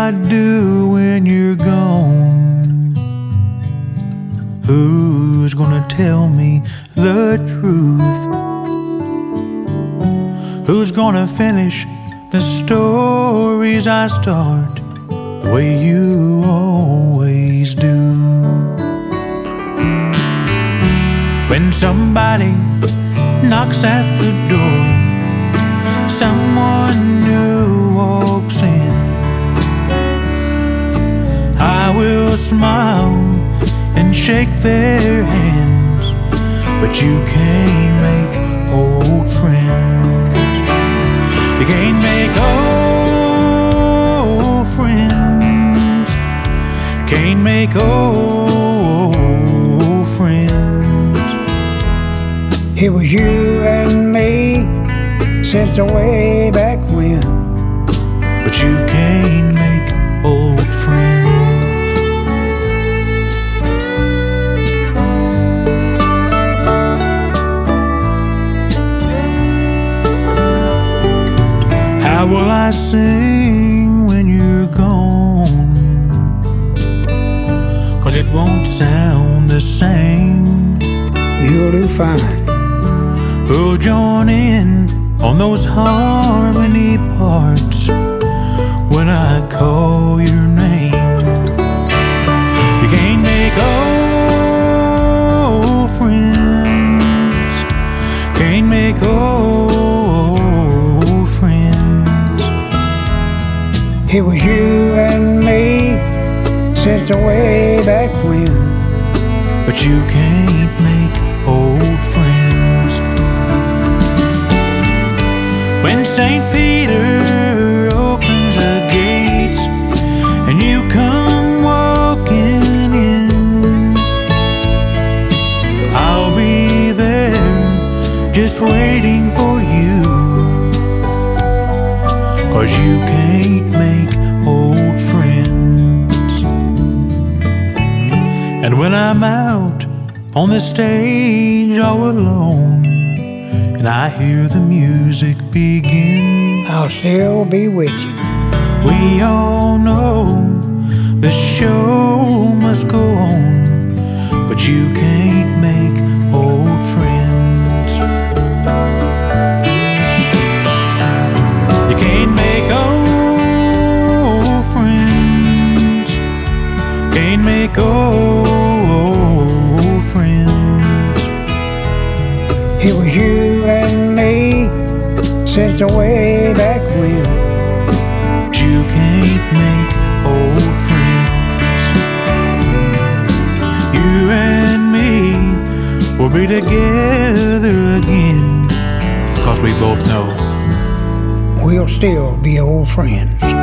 I do when you're gone? Who's gonna tell me the truth? Who's gonna finish the stories I start the way you always do? When somebody knocks at the door, someone new walks in, I will smile and shake their hands, but you can't make old friends. You can't make old friends. Can't make old friends. It was you and me since the way back when, but you can't make old friends. How will I sing when you're gone? 'Cause it won't sound the same. You'll do fine. Who'll join in on those harmony parts when I call your name? You can't make old friends. Can't make old friends. It was you and me since the way back when, but you can't make old friends. When St. Peter opens the gates and you come walking in, I'll be there just waiting for you, 'cause you can't make old friends. And when I'm out on the stage all alone and I hear the music begin, I'll still be with you. we all know the show must go on, but you can't make old friends. You can't make old friends. Can't make old friends. It was you and me since the way back when, but you can't make old friends. You and me will be together again, 'cause we both know we'll still be old friends.